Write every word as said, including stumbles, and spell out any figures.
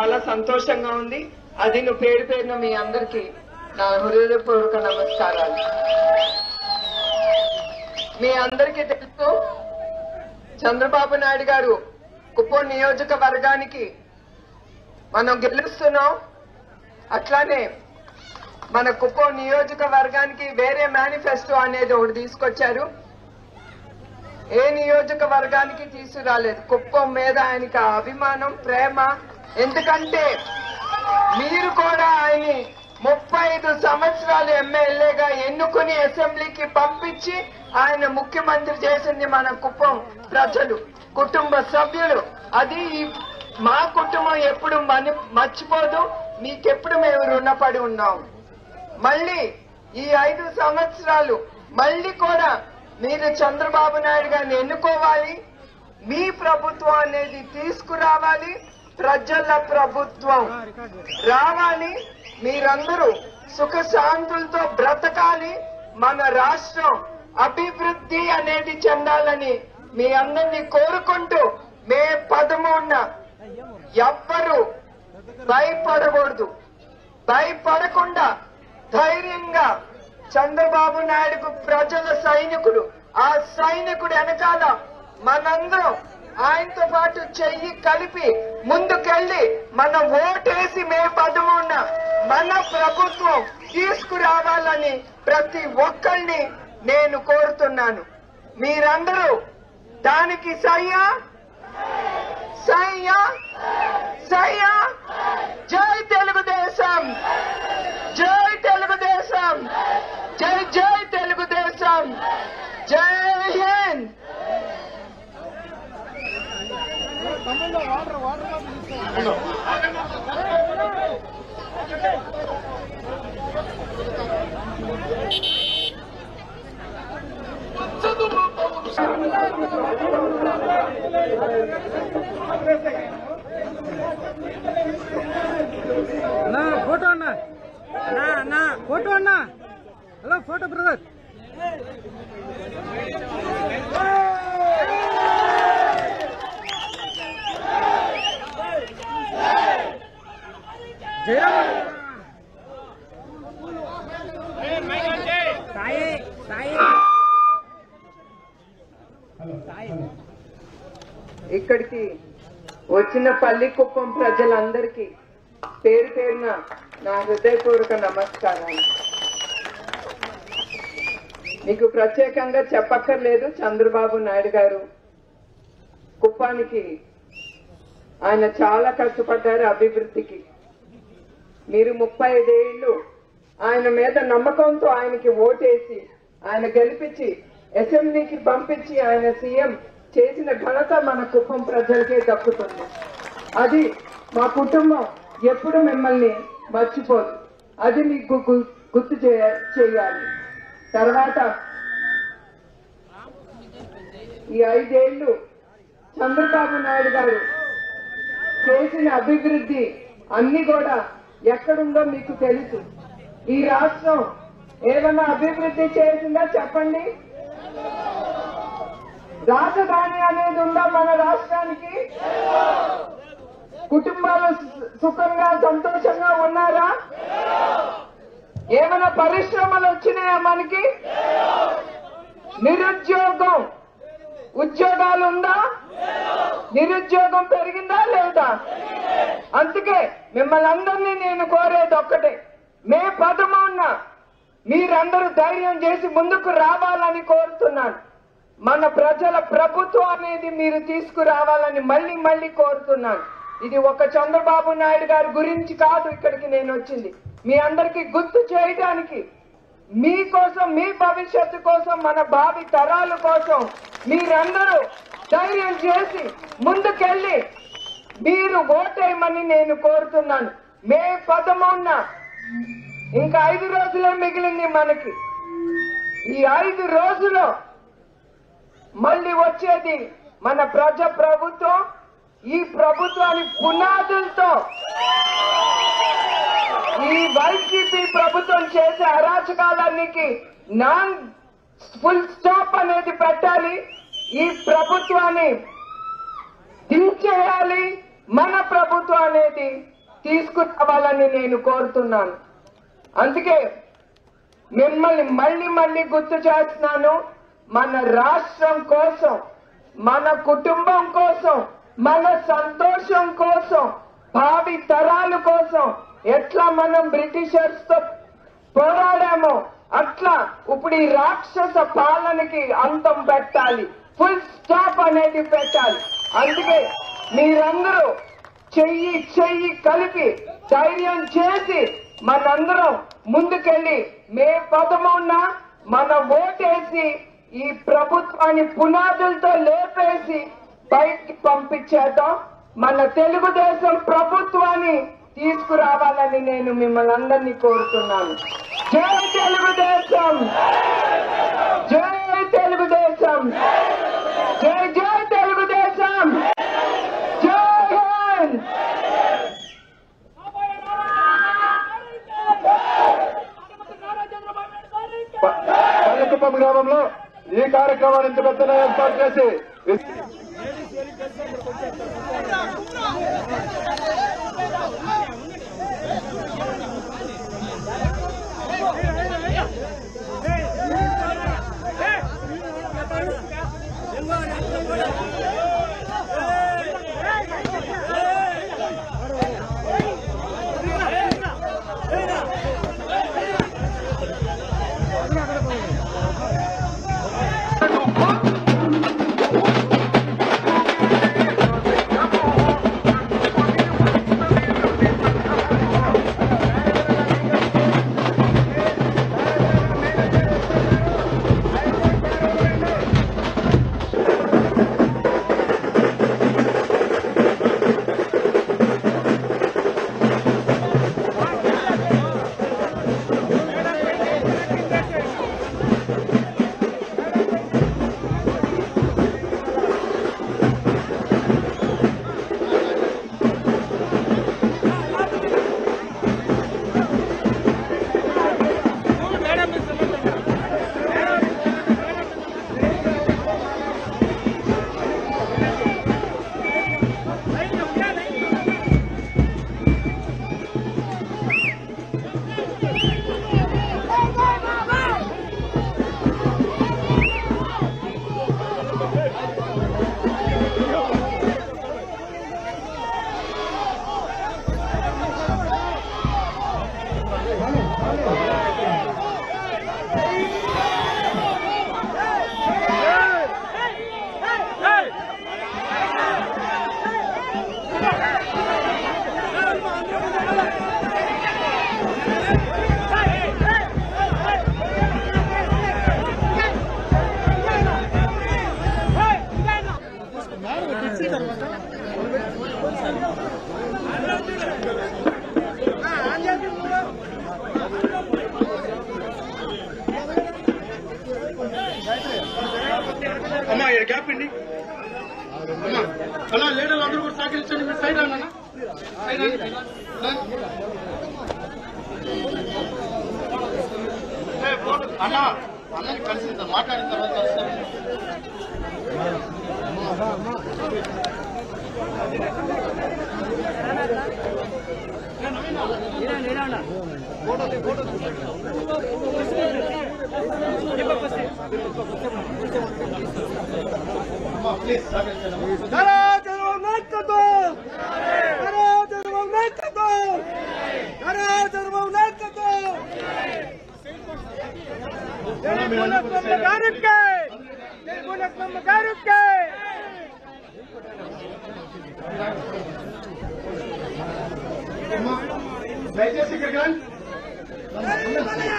చాలా సంతోషంగా ఉంది. అది నువ్వు పేరు పేరున మీ అందరికీ నా హృదయపూర్వక నమస్కారాలు. మీ అందరికీ తెలుసు, చంద్రబాబు నాయుడు గారు కుప్పం నియోజకవర్గానికి మనం గెలుస్తున్నాం. అట్లానే మన కుప్పం నియోజకవర్గానికి వేరే మేనిఫెస్టో అనేది ఒకటి తీసుకొచ్చారు. ఏ నియోజకవర్గానికి తీసుకురాలేదు. కుప్పం మీద ఆయనకి అభిమానం, ప్రేమ. ఎందుకంటే మీరు కూడా ఆయన ముప్పై ఐదు సంవత్సరాలు ఎమ్మెల్యేగా ఎన్నుకుని అసెంబ్లీకి పంపించి ఆయన ముఖ్యమంత్రి చేసింది మన కుప్పం ప్రజలు, కుటుంబ సభ్యులు. అది మా కుటుంబం ఎప్పుడు మర్చిపోదు. మీకెప్పుడు మేము రుణపడి ఉన్నాం. మళ్ళీ ఈ ఐదు సంవత్సరాలు మళ్ళీ కూడా మీరు చంద్రబాబు నాయుడు గారిని ఎన్నుకోవాలి. మీ ప్రభుత్వం అనేది తీసుకురావాలి. ప్రజల ప్రభుత్వం రావాలి. మీరందరూ సుఖశాంతులతో బ్రతకాలి. మన రాష్ట్రం అభివృద్ధి అనేది చెందాలని మీ అందరినీ కోరుకుంటూ, మే పదమూడున ఎవ్వరూ భయపడకూడదు. భయపడకుండా ధైర్యంగా చంద్రబాబు నాయుడుకు ప్రజల సైనికుడు, ఆ సైనికుడు వెనకాల మనందరం ఆయనతో పాటు చెయ్యి కలిపి ముందుకెళ్లి మనం ఓటేసి మే పదమూడున మన ప్రభుత్వం తీసుకురావాలని ప్రతి ఒక్కరిని నేను కోరుతున్నాను. మీరందరూ దానికి సయ్యా సయ్యా సయ్యా. జై తెలుగుదేశం, జై తెలుగుదేశం, జై జై తెలుగుదేశం, జై హింద్. అన్నా ఫోటో అన్నా అన్నా అన్నా ఫోటో అన్నా హలో ఫోటో బ్రదర్. ఇక్కడికి వచ్చిన పల్లికుప్పం ప్రజలందరికీ పేరు పేరున నా హృదయపూర్వక నమస్కారాలు. మీకు ప్రత్యేకంగా చెప్పక్కర్లేదు, చంద్రబాబు నాయుడు గారు కుప్పానికి ఆయన చాలా కష్టపడ్డారు అభివృద్ధికి. మీరు ముప్పై ఐదేళ్లు ఆయన మీద నమ్మకంతో ఆయనకి ఓటేసి ఆయన గెలిపించి అసెంబ్లీకి పంపించి ఆయన సీఎం చేసిన ఘనత మన కుప్పం ప్రజలకే దక్కుతుంది. అది మా కుటుంబం ఎప్పుడు మిమ్మల్ని మర్చిపోదు. అది మీకు గుర్తు చేయాలి. తర్వాత ఈ ఐదేళ్లు చంద్రబాబు నాయుడు గారు చేసిన అభివృద్ధి అన్ని కూడా ఎక్కడుందో మీకు తెలుసు. ఈ రాష్ట్రం ఏమన్నా అభివృద్ధి చేసిందా చెప్పండి? రాజధాని అనేది ఉందా మన రాష్ట్రానికి? కుటుంబాలు సుఖంగా సంతోషంగా ఉన్నారా? ఏమైనా పరిశ్రమలు వచ్చినాయా మనకి? నిరుద్యోగం, ఉద్యోగాలు ఉందా? నిరుద్యోగం పెరిగిందా లేదా? అందుకే మిమ్మల్ని అందరినీ నేను కోరేది ఒక్కటే, మే పదమూడున మీరందరూ ధైర్యం చేసి ముందుకు రావాలని కోరుతున్నాను. మన ప్రజల ప్రభుత్వం అనేది మీరు తీసుకురావాలని మళ్ళీ మళ్ళీ కోరుతున్నాను. ఇది ఒక చంద్రబాబు నాయుడు గారి గురించి కాదు ఇక్కడికి నేను వచ్చింది, మీ అందరికీ గుర్తు చేయడానికి, మీకోసం, మీ భవిష్యత్తు కోసం, మన భావి తరాల కోసం మీరందరూ ధైర్యం చేసి ముందుకెళ్ళి మీరు ఓటేయమని నేను కోరుతున్నాను. మే పదమూడున ఇంకా ఐదు రోజులే మిగిలింది మనకి. ఈ ఐదు రోజులు మళ్ళీ వచ్చేది మన ప్రజా ప్రభుత్వం. ఈ ప్రభుత్వాన్ని పునాదులతో ఈ వైసీపీ ప్రభుత్వం చేసే అరాచకాలన్నికి నాన్ ఫుల్ స్టాప్ అనేది పెట్టాలి. ఈ ప్రభుత్వాన్ని దించేయాలి. మన ప్రభుత్వం అనేది తీసుకురావాలని నేను కోరుతున్నాను. అందుకే మిమ్మల్ని మళ్ళీ మళ్ళీ గుర్తు చేస్తున్నాను, మన రాష్ట్రం కోసం, మన కుటుంబం కోసం, మన సంతోషం కోసం, భావి తరాల కోసం ఎట్లా మనం బ్రిటిషర్స్ తో పోరాడామో అట్లా ఇప్పుడు ఈ రాక్షస పాలనకి అంతం పెట్టాలి, ఫుల్ స్టాప్ అనేది పెట్టాలి. అందుకే మీరందరూ చెయ్యి చెయ్యి కలిపి ధైర్యం చేసి మనందరం ముందుకెళ్ళి మే పదమూడున మన ఓటేసి ఈ ప్రభుత్వాన్ని పునాదులతో లేపేసి బయటికి పంపించేద్దాం. మన తెలుగుదేశం ప్రభుత్వాన్ని తీసుకురావాలని నేను మిమ్మల్ని అందరినీ కోరుతున్నాను. జై తెలుగుదేశం, జై తెలుగుదేశం, జై జై తెలుగుదేశం, జై హింద్. పల్లెకుప్పం గ్రామంలో ఈ కార్యక్రమాన్ని ఇంత పెద్దగా ఏర్పాటు చేసి అమ్మా ఇక్కడ గ్యాప్ అండి. అమ్మా అలా లీడర్లు అందరూ కూడా సహకరించండి. మీరు సైడ్ అన్నా అన్నా అందరికి కలిసి మాట్లాడిన తర్వాత దయచేసి ఇక్కడ